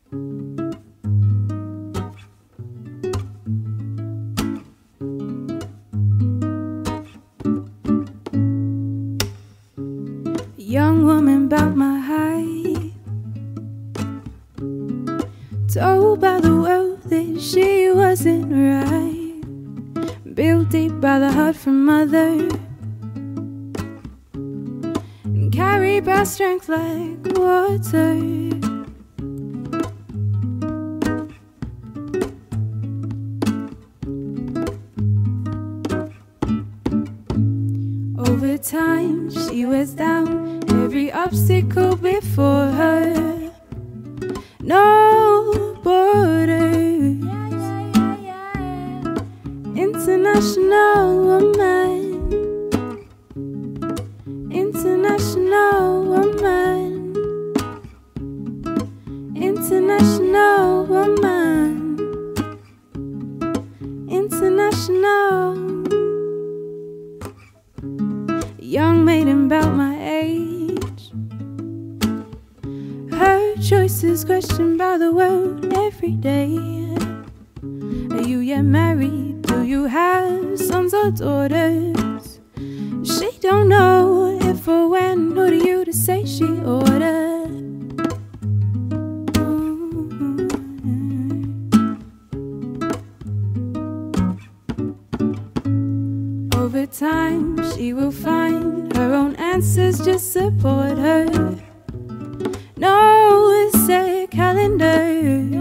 Young woman about my height, told by the world that she wasn't right, built deep by the hurt from mother, and carried by strength like water. Over time she wears down every obstacle before her. No borders, international woman, international woman, international woman, international. Young maiden about my age, her choices questioned by the world every day. Are you yet married? Do you have sons or daughters? She don't know if or when. Who do you to say she ordered? Over time she will find her own answers, just support her. No set calendar,